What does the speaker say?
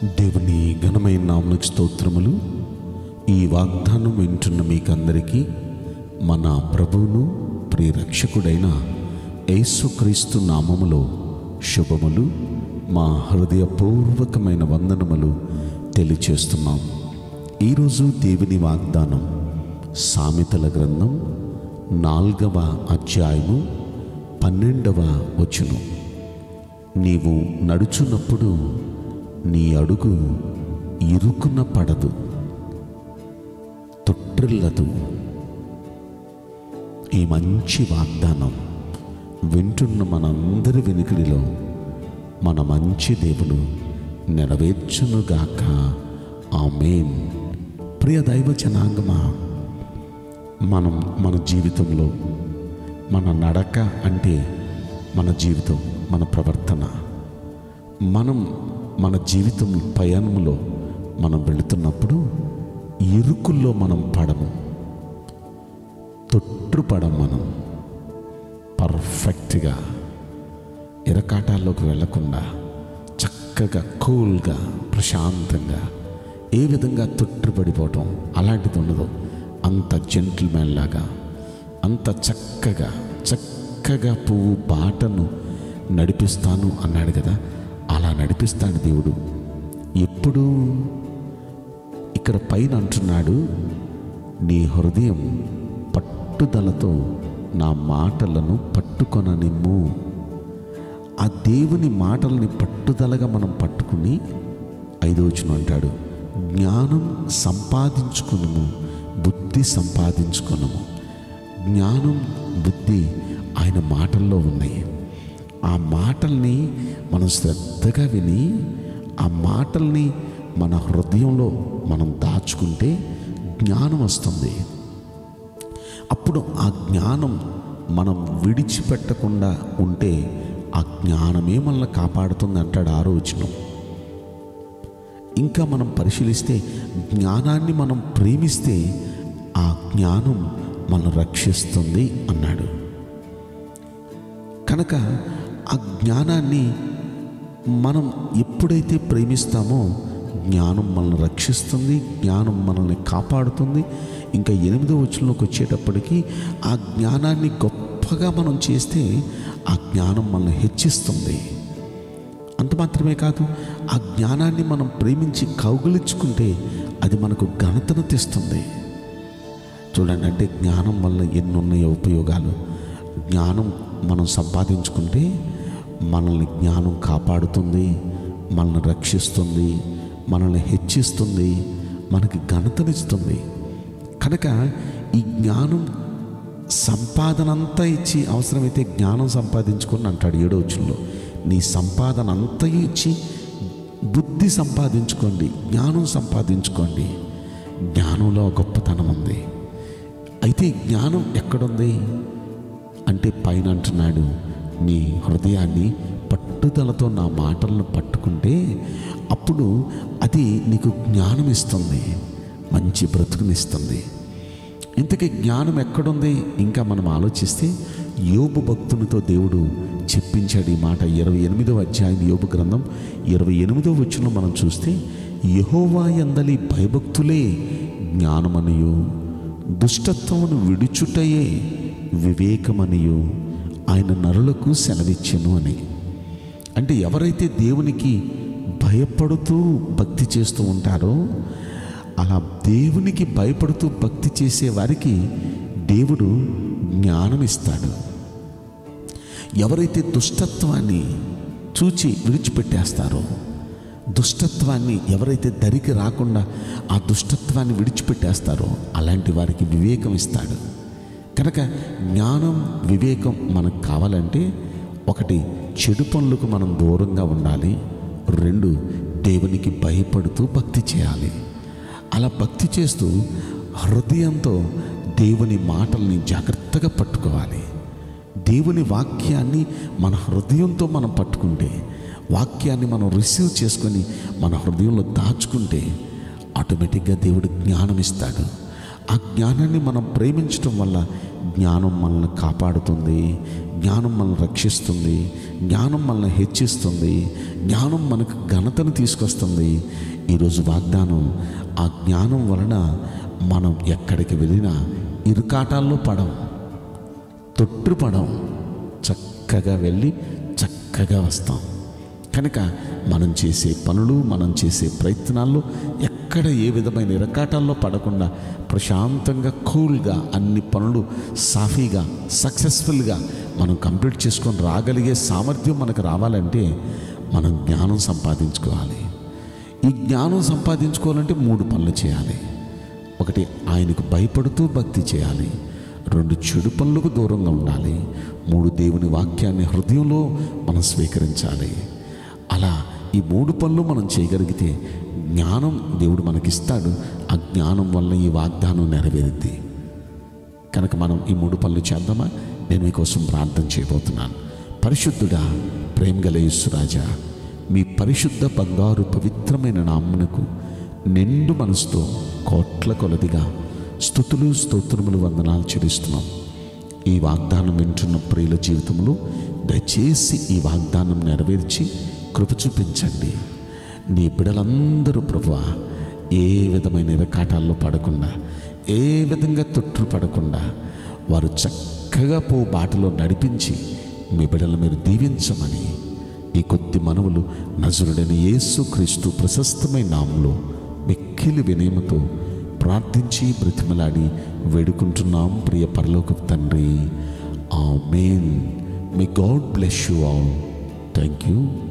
దేవుని ఘనమైన నామమునకు స్తోత్రములు. ఈ వాగ్దానం వింటున్న మీకందరికీ మన ప్రభువును ప్రియరక్షకుడైన యేసుక్రీస్తు నామములో శుభములు, మా హృదయపూర్వకమైన వందనములు తెలియచేస్తున్నాం. ఈరోజు దేవుని వాగ్దానం సామెతల గ్రంథం 4వ అధ్యాయము 12వ వచనం. నీవు నడుచున్నప్పుడు నీ అడుగు ఇరుకున పడదు, తొట్టిల్లదు. ఈ మంచి వాగ్దానం వింటున్న మనందరి వెనుకడిలో మన మంచి దేవుడు నెరవేర్చునుగాక. ఆమేన్. ప్రియ దైవ జనాంగమా, మన జీవితంలో మన నడక అంటే మన జీవితం, మన ప్రవర్తన, మన జీవితం ప్రయాణంలో మనం వెళుతున్నప్పుడు ఇరుకుల్లో మనం పడము, తొట్టుపడం. మనం పర్ఫెక్ట్గా ఇరకాటాల్లోకి వెళ్లకుండా చక్కగా కూల్గా ప్రశాంతంగా ఏ విధంగా తొట్టుపడిపోవటం అలాంటిది ఉండదు. అంత జెంటిల్మెన్ లాగా, అంత చక్కగా పువ్వు బాటను నడిపిస్తాను అన్నాడు కదా, అలా నడిపిస్తాడు దేవుడు. ఎప్పుడు ఇక్కడ పైన అంటున్నాడు, నీ హృదయం పట్టుదలతో నా మాటలను పట్టుకొననిమ్ము. ఆ దేవుని మాటల్ని పట్టుదలగా మనం పట్టుకుని 5వ వచనం అంటాడు, జ్ఞానం సంపాదించుకును, బుద్ధి సంపాదించుకును. జ్ఞానం, బుద్ధి ఆయన మాటల్లో ఉన్నాయి. ఆ మాటల్ని మనం శ్రద్ధగా విని ఆ మాటల్ని మన హృదయంలో మనం దాచుకుంటే జ్ఞానం వస్తుంది. అప్పుడు ఆ జ్ఞానం మనం విడిచిపెట్టకుండా ఉంటే ఆ జ్ఞానమే మనల్ని కాపాడుతుంది అంటాడు 6వ వచనం. ఇంకా మనం పరిశీలిస్తే జ్ఞానాన్ని మనం ప్రేమిస్తే ఆ జ్ఞానం మనల్ని రక్షిస్తుంది అన్నాడు. కనుక ఆ జ్ఞానాన్ని మనం ఎప్పుడైతే ప్రేమిస్తామో జ్ఞానం మనల్ని రక్షిస్తుంది, జ్ఞానం మనల్ని కాపాడుతుంది. ఇంకా 8వ వచనంలోకి వచ్చేటప్పటికి ఆ జ్ఞానాన్ని గొప్పగా మనం చేస్తే ఆ జ్ఞానం మనల్ని హెచ్చిస్తుంది. అంత మాత్రమే కాదు, ఆ జ్ఞానాన్ని మనం ప్రేమించి కౌగిలించుకుంటే అది మనకు ఘనతను తెస్తుంది. చూడండి, అంటే జ్ఞానం వల్ల ఎన్ని ఉన్నాయో ఉపయోగాలు. జ్ఞానం మనం సంపాదించుకుంటే మనల్ని జ్ఞానం కాపాడుతుంది, మనల్ని రక్షిస్తుంది, మనల్ని హెచ్చిస్తుంది, మనకి ఘనతనిస్తుంది. కనుక ఈ జ్ఞానం సంపాదన అంతా ఇచ్చి, అవసరమైతే జ్ఞానం సంపాదించుకొని అంటాడు 7వ వచనంలో, నీ సంపాదన అంతా ఇచ్చి బుద్ధి సంపాదించుకోండి, జ్ఞానం సంపాదించుకోండి. జ్ఞానంలో గొప్పతనం ఉంది. అయితే జ్ఞానం ఎక్కడుంది అంటే పైన అంటున్నాడు, నీ హృదయాన్ని పట్టుదలతో నా మాటలను పట్టుకుంటే అప్పుడు అది నీకు జ్ఞానం ఇస్తుంది, మంచి బ్రతుకునిస్తుంది. ఇంతకీ జ్ఞానం ఎక్కడుంది ఇంకా మనం ఆలోచిస్తే యోబు భక్తునితో దేవుడు చెప్పించాడు ఈ మాట. 28వ అధ్యాయం యోబు గ్రంథం 28వ వచనం మనం చూస్తే, యెహోవా యందలి భయభక్తులే జ్ఞానమనియు, దుష్టత్వమును విడుచుటయే వివేకమనియు ఆయన నరులకు సెలవిచ్చెను అని. అంటే ఎవరైతే దేవునికి భయపడుతూ భక్తి చేస్తూ ఉంటారో, అలా దేవునికి భయపడుతూ భక్తి చేసే వారికి దేవుడు జ్ఞానం ఇస్తాడు. ఎవరైతే దుష్టత్వాన్ని చూచి విడిచిపెట్టేస్తారో, దుష్టత్వాన్ని ఎవరైతే దరికి రాకుండా ఆ దుష్టత్వాన్ని విడిచిపెట్టేస్తారో అలాంటి వారికి వివేకం ఇస్తాడు. కనుక జ్ఞానం, వివేకం మనకు కావాలంటే 1 చెడు పనులకు మనం దూరంగా ఉండాలి, 2 దేవునికి భయపడుతూ భక్తి చేయాలి. అలా భక్తి చేస్తూ హృదయంతో దేవుని మాటల్ని జాగ్రత్తగా పట్టుకోవాలి. దేవుని వాక్యాన్ని మన హృదయంతో మనం పట్టుకుంటే, వాక్యాన్ని మనం రిసీవ్ చేసుకొని మన హృదయంలో దాచుకుంటే ఆటోమేటిక్గా దేవుడు జ్ఞానం ఇస్తాడు. ఆ ఆ జ్ఞానాన్ని మనం ప్రేమించటం వల్ల జ్ఞానం మనల్ని కాపాడుతుంది, జ్ఞానం మనల్ని రక్షిస్తుంది, జ్ఞానం మనల్ని హెచ్చిస్తుంది, జ్ఞానం మనకు ఘనతను తీసుకొస్తుంది. ఈరోజు వాగ్దానం, ఆ జ్ఞానం వలన మనం ఎక్కడికి వెళ్ళినా ఇరుకాటాల్లో పడం, తొట్టుపడం, చక్కగా వెళ్ళి చక్కగా వస్తాం. కనుక మనం చేసే పనులు, మనం చేసే ప్రయత్నాల్లో ఎక్కడ ఏ విధమైన ఇరకాటాల్లో పడకుండా ప్రశాంతంగా, కూల్గా అన్ని పనులు సాఫీగా, సక్సెస్ఫుల్గా మనం కంప్లీట్ చేసుకొని రాగలిగే సామర్థ్యం మనకు రావాలంటే మనం జ్ఞానం సంపాదించుకోవాలి. ఈ జ్ఞానం సంపాదించుకోవాలంటే 3 పనులు చేయాలి. 1, ఆయనకు భయపడుతూ భక్తి చేయాలి. 2, చెడు పనులకు దూరంగా ఉండాలి. 3, దేవుని వాక్యాన్ని హృదయంలో మనం స్వీకరించాలి. అలా ఈ 3 పనులు మనం చేయగలిగితే జ్ఞానం దేవుడు మనకిస్తాడు. ఆ జ్ఞానం వల్ల ఈ వాగ్దానం నెరవేరుద్ది. కనుక మనం ఈ 3 పనులు చేద్దామా? నేను మీకోసం ప్రార్థన చేయబోతున్నాను. పరిశుద్ధుడా, ప్రేమగల యేసురాజా, మీ పరిశుద్ధ బంగారు పవిత్రమైన నామమునకు నిండు మనసుతో కోట్ల కొలదిగా స్తుతులు, స్తోత్రములు, వందనాలు చెల్లిస్తున్నాం. ఈ వాగ్దానం వింటున్న ప్రియుల జీవితంలో దయచేసి ఈ వాగ్దానం నెరవేర్చి కృప చూపించండి. నీ బిడ్డలందరూ ప్రభువా ఏ విధమైన ఇరకాటాల్లో పడకుండా, ఏ విధంగా తొట్టుపడకుండా వారు చక్కగా బాటలో నడిపించి మీ బిడ్డలు మీరు దీవించమని ఈ కొద్ది మనవులు నజరుడైన యేసుక్రీస్తు ప్రశస్తమైన నామములో మిక్కిలి వినయముతో ప్రార్థించి బ్రతిమలాడి వేడుకుంటున్నాం ప్రియ పరలోకపు తండ్రి. ఆమేన్. May God bless you all. Thank you.